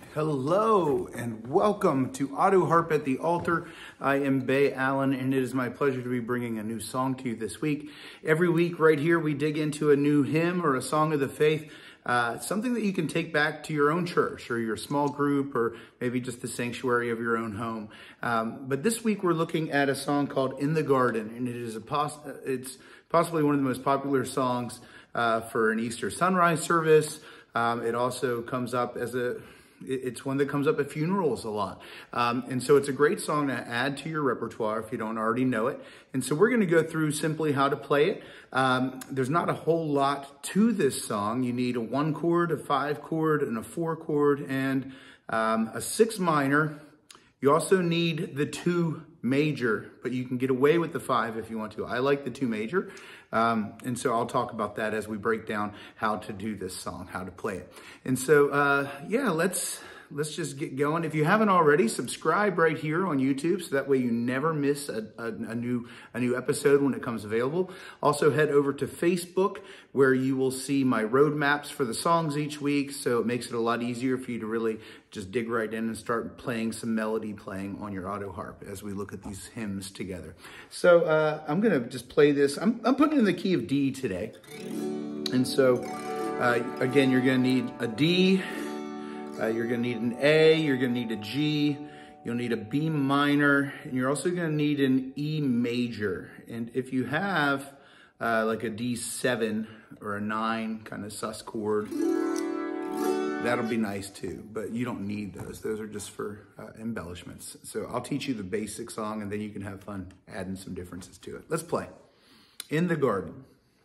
Hello and welcome to Autoharp at the Altar. I am Bay Allen and it is my pleasure to be bringing a new song to you this week. Every week right here we dig into a new hymn or a song of the faith, something that you can take back to your own church or your small group or maybe just the sanctuary of your own home. But this week we're looking at a song called In the Garden, and it's possibly one of the most popular songs for an Easter sunrise service. It also comes up as it's one that comes up at funerals a lot. And so it's a great song to add to your repertoire if you don't already know it. And so we're going to go through simply how to play it. There's not a whole lot to this song. You need a 1 chord, a 5 chord, and a 4 chord, and a 6 minor. You also need the 2 major, but you can get away with the 5 if you want to. I like the 2 major. And so I'll talk about that as we break down how to do this song, how to play it. And so, yeah, let's just get going. If you haven't already, subscribe right here on YouTube so that way you never miss a new episode when it comes available. Also head over to Facebook where you will see my roadmaps for the songs each week. So it makes it a lot easier for you to really just dig right in and start playing some melody playing on your auto harp as we look at these hymns together. So I'm going to just play this. I'm putting it in the key of D today. And so again, you're going to need a D. You're going to need an A, you're going to need a G, you'll need a B minor, and you're also going to need an E major. And if you have like a D7 or a 9 kind of sus chord, that'll be nice too, but you don't need those. Those are just for embellishments. So I'll teach you the basic song and then you can have fun adding some differences to it. Let's play. In the Garden.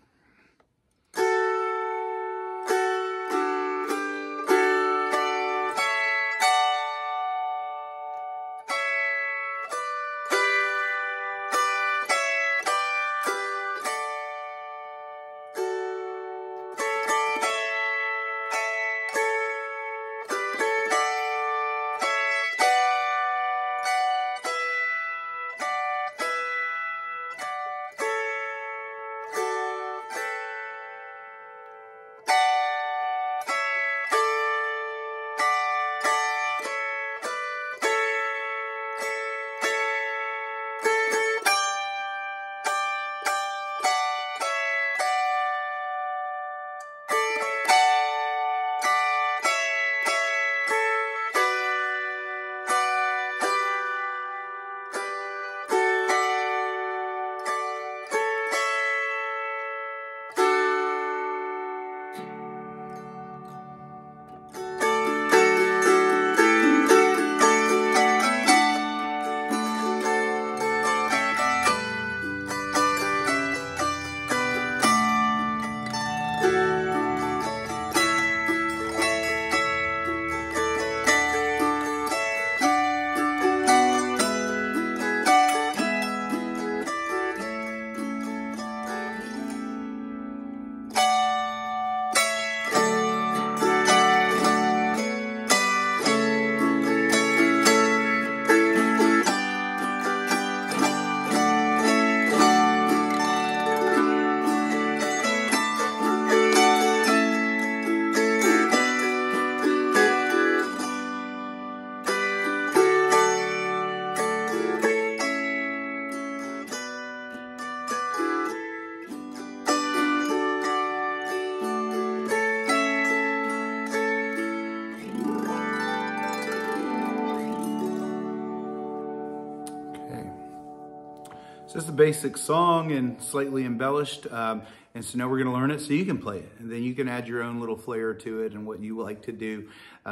So it's a basic song and slightly embellished. And so now we're going to learn it so you can play it. And then you can add your own little flair to it and what you like to do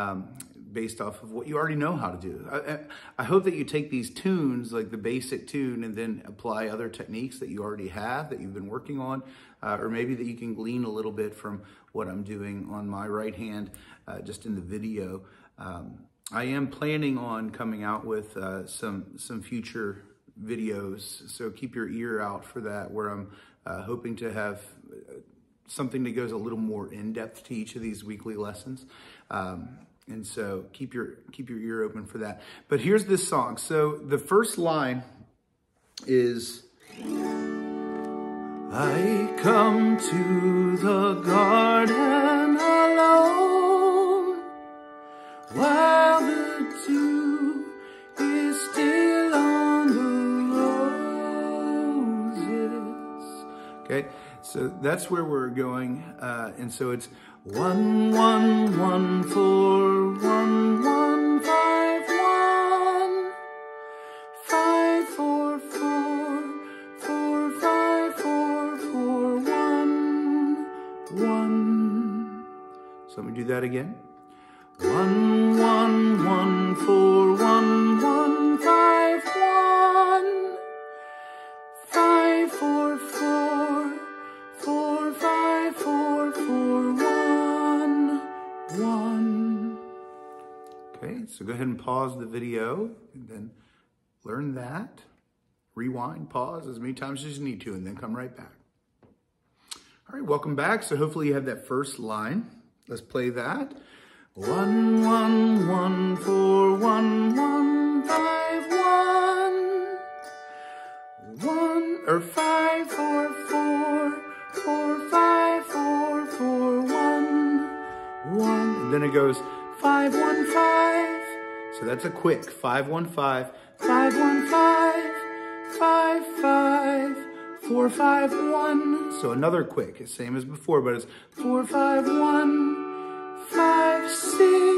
based off of what you already know how to do. I hope that you take these tunes, like the basic tune, and then apply other techniques that you already have, that you've been working on, or maybe that you can glean a little bit from what I'm doing on my right hand, just in the video. I am planning on coming out with some future videos, so keep your ear out for that, where I'm hoping to have something that goes a little more in depth to each of these weekly lessons. And so keep your ear open for that. But here's this song. So the first line is, I come to the garden alone. Why So that's where we're going. And so it's 1, 1, 1, 4, 1, 1, 5, 1, 5, 4, 4, 4, 5, 4, 4, 1, 1. So let me do that again. 1, 1, 1, 4, 1, 1, 5, 1, 5, 4, 4, 4, 5, 4, 4, 1, 1. Okay, so go ahead and pause the video and then learn that. Rewind, pause as many times as you need to, and then come right back. All right, welcome back. So hopefully you have that first line. Let's play that. 1, 1, 1, 4, 1, 1, 5, 1, 1, or 5, 4, 4, 4, 5, 4, 4, 1, 1. And then it goes 5, 1, 5. So that's a quick 5, 1, 5, 5, 1, 5, 5, 5, 4, 5, 1. So another quick, same as before, but it's 4, 5, 1, 5, 6,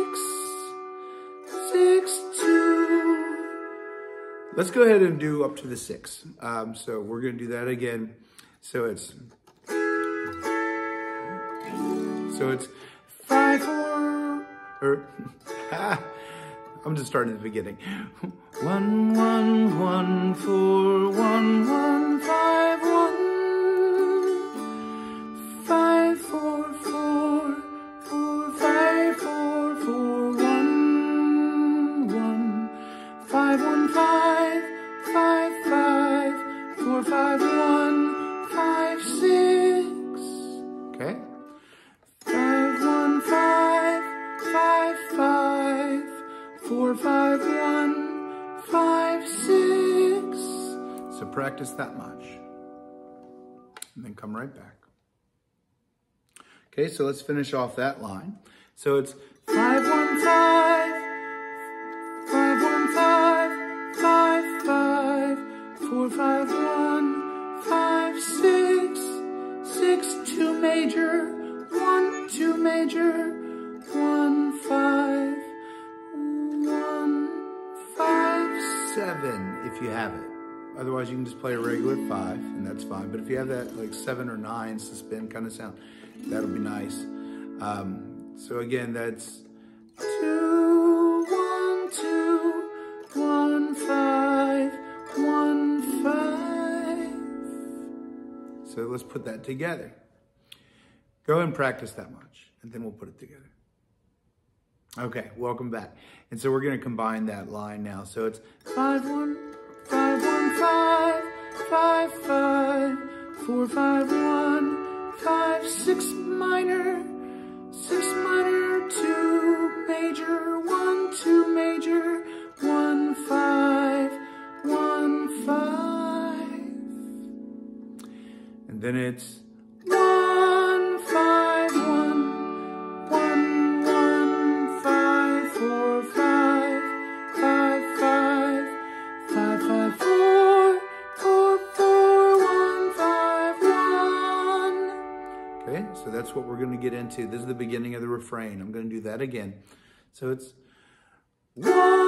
6, 2. Let's go ahead and do up to the 6. So we're going to do that again. So it's 5, 4, or I'm just starting at the beginning. 1, 1, 1, 4, 1, 1, 5, 1, 5, 4, 4, 4, 5, 4, 4, 1, 1, 5, 1, 5, 5, 5, 4, 5, 1, 5, 6. Okay. 5, 1, 5, 5, 5, 4, 5, 1, 5, 6. So practice that much. And then come right back. Okay, so let's finish off that line. So it's 5, 1, 5, 5, 1, 5, 5, 5, 4, 5, 1, 5, 6, 6, 2 major, 1, 2 major, 1, 5, 1, 5, 7 if you have it. Otherwise you can just play a regular 5 and that's fine. But if you have that like 7 or 9 suspend kind of sound, that'll be nice. So again, that's 2, 1, 2, 1, 5, 1, 5. So let's put that together. Go ahead and practice that much, and then we'll put it together. Okay, welcome back. And so we're going to combine that line now. So it's 5, 1, 5, 1, 5, 5, 5, 4, 5, 1, 5, 6 minor, 6 minor, 2 major, 1, 2 major, 1, 5, 1, 5. And then it's 1, 5, 1, 1, 1, 5, 4, 5, 5, 5, 5, 5, 4, 4, 4, 1, 5, 1. Okay, so that's what we're going to get into. This is the beginning of the refrain. I'm going to do that again. So it's 1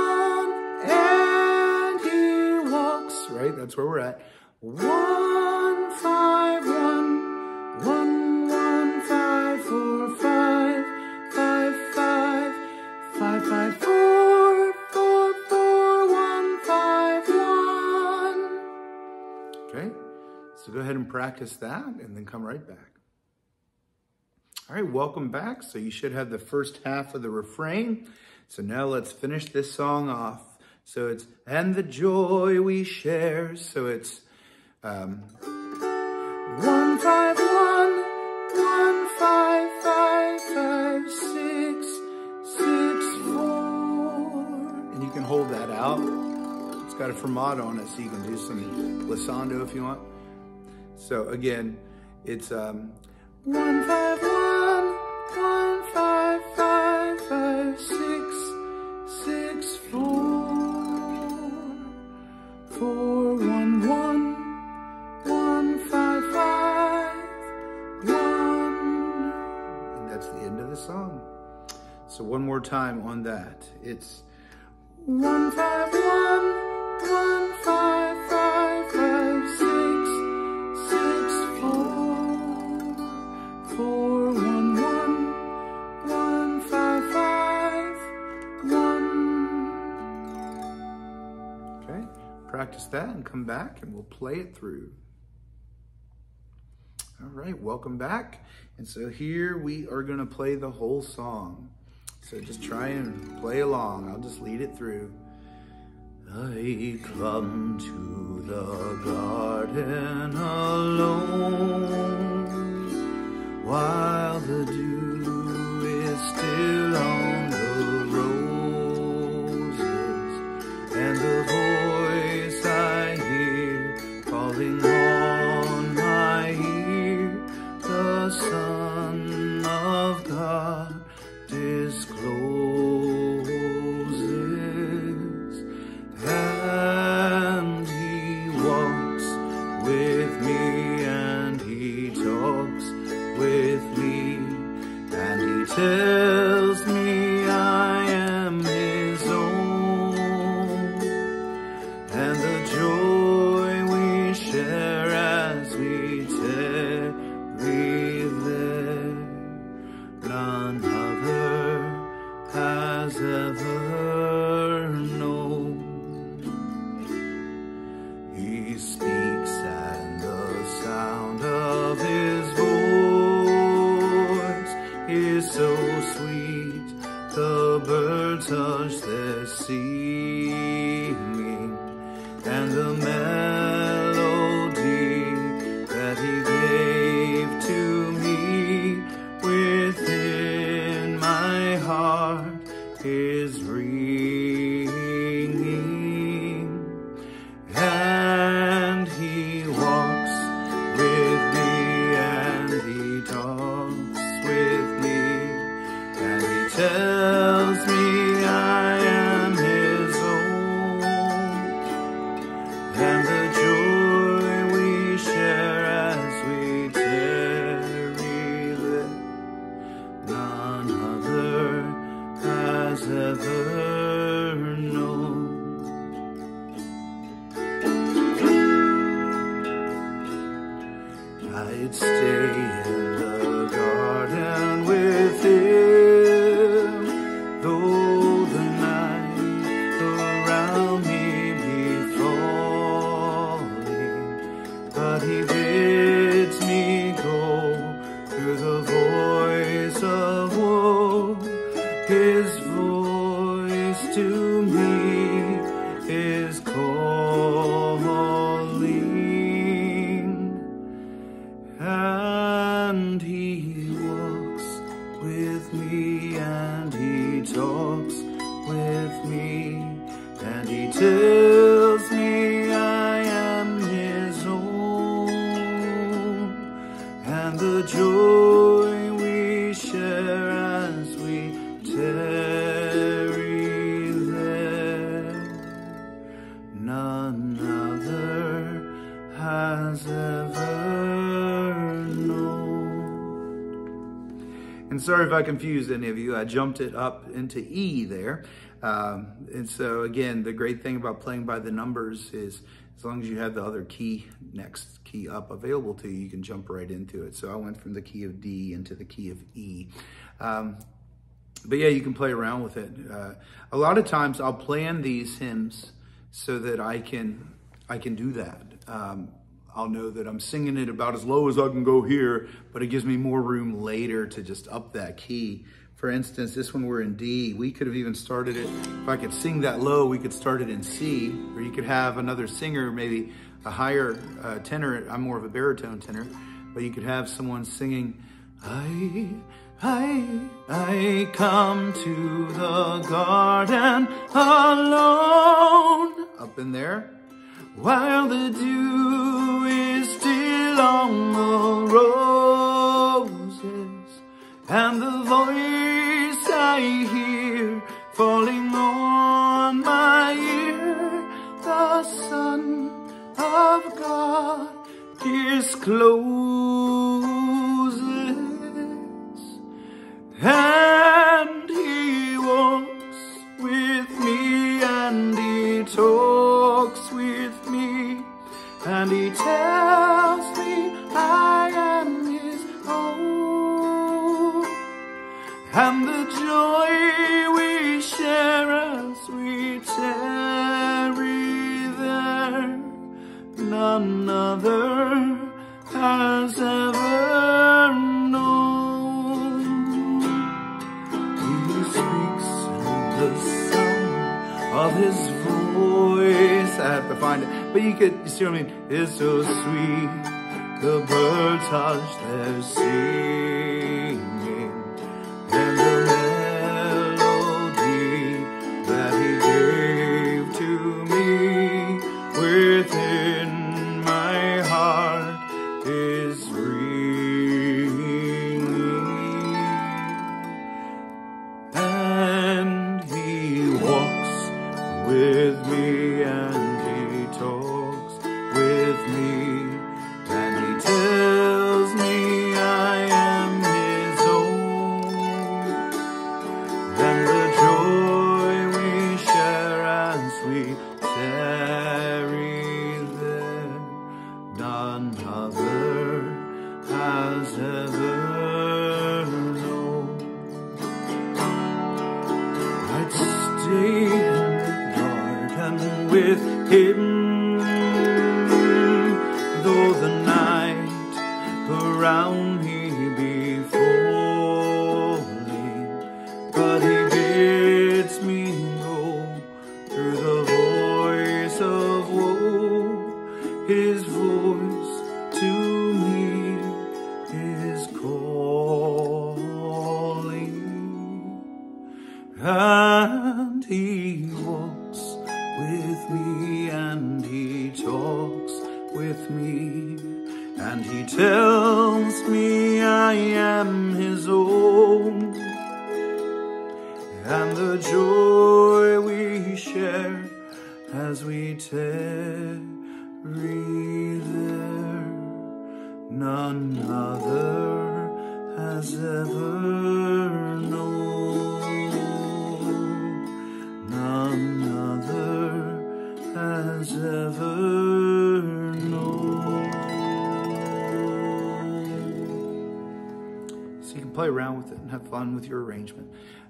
and he walks, right? That's where we're at. 1, 5, 1, 1, 1, 5, 4, 5, 5, 5, 5, 5, 4, 4, 4, 1, 5, 1. Okay, so go ahead and practice that and then come right back. All right, welcome back. So you should have the first half of the refrain. So now let's finish this song off. So it's, and the joy we share. So it's 1, 5, 1, 1, 5, 5, 5, 6, 6, 4. And you can hold that out. It's got a fermata on it, so you can do some glissando if you want. So again, it's 1, 5, 1, 1, 5, 5, 5, 6, 6, 4, 4, 1, 1, 1, 5, 5, So one more time on that. It's 1-5-1-1-5-5-6-6-4-4-1-1. Okay, practice that and come back and we'll play it through. All right, welcome back. And so here we are gonna play the whole song. So just try and play along. I'll just lead it through. I come to the garden alone while the dew is still on the roses, and the voice I hear calling on my ear, the Son of God discloses, and he walks with me, and he talks with me, and he tells me I am his own, and the joy we share as we tarry there, none other has ever known. He speaks, and the sound of his voice is so sweet, the birds hush their singing, and the melody that he gave to me within my heart is ringing, and he walks with me, and he talks with me, and he tells me I am his own, and the joy we share as we tarry there, none other has ever known. I'd stay in the garden with him, though the night around me be falling, but he bids me go through the voice of woe. His voice to me is calling, and he walks with me, and he talks with me, and he tells me I am his own, and the joy we share as we tarry there, none other has ever known. And sorry if I confused any of you. I jumped it up into E there. And so again, the great thing about playing by the numbers is as long as you have the other key, next key up available to you, you can jump right into it. So I went from the key of D into the key of E. But yeah, you can play around with it. A lot of times I'll plan these hymns so that I can do that. I'll know that I'm singing it about as low as I can go here, but it gives me more room later to just up that key. For instance, this one we're in D. We could have even started it, if I could sing that low, we could start it in C, or you could have another singer, maybe a higher tenor. I'm more of a baritone tenor, but you could have someone singing, I come to the garden alone, up in there, while the dew is still on the roses, and the voice I hear falling on my ear, the Son of God discloses, and he joy we share as we tarry there, none other has ever known. He speaks in the sound of his voice. I have to find it, but you see what I mean? It's so sweet. The birds hush their singing, and the melody that he gave to me within my heart is ringing. And he walks with me, and he talks with me, and he tells me I am his own. And the joy we share as we tarry there, none other has ever known. I'd stay in the garden with him, though the night around me be falling, but he bids me go through the voice of woe. His voice to me is calling, and he walks with me, and he talks with me, and he tells me I am his own. And the joy we share as we tarry there, none other has ever known. None other has ever known. So you can play around with it and have fun with your arrangement.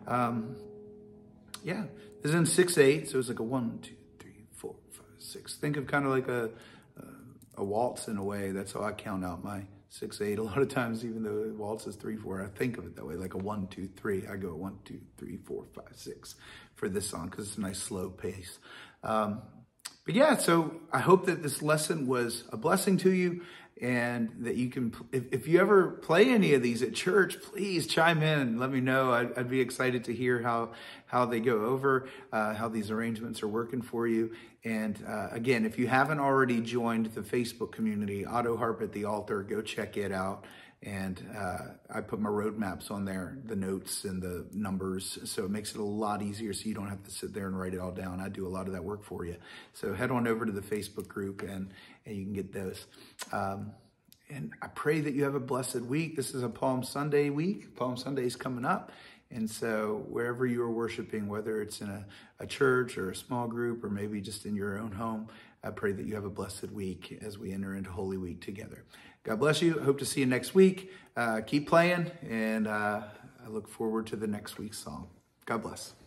Yeah, this is in 6/8, so it's like a 1, 2, 3, 4, 5, 6. Think of kind of like a waltz in a way. That's how I count out my 6/8. A lot of times, even though the waltz is 3, 4, I think of it that way, like a 1, 2, 3. I go 1, 2, 3, 4, 5, 6 for this song because it's a nice slow pace. But yeah, so I hope that this lesson was a blessing to you, and that you can, if you ever play any of these at church, please chime in and let me know. I'd be excited to hear how they go over, how these arrangements are working for you. And again, if you haven't already joined the Facebook community, Autoharp at the Altar, go check it out. And I put my roadmaps on there, the notes and the numbers, so it makes it a lot easier so you don't have to sit there and write it all down. I do a lot of that work for you. So head on over to the Facebook group and you can get those. And I pray that you have a blessed week. This is a Palm Sunday week. Palm Sunday is coming up. And so wherever you are worshiping, whether it's in a church or a small group or maybe just in your own home, I pray that you have a blessed week as we enter into Holy Week together. God bless you. I hope to see you next week. Keep playing, and I look forward to the next week's song. God bless.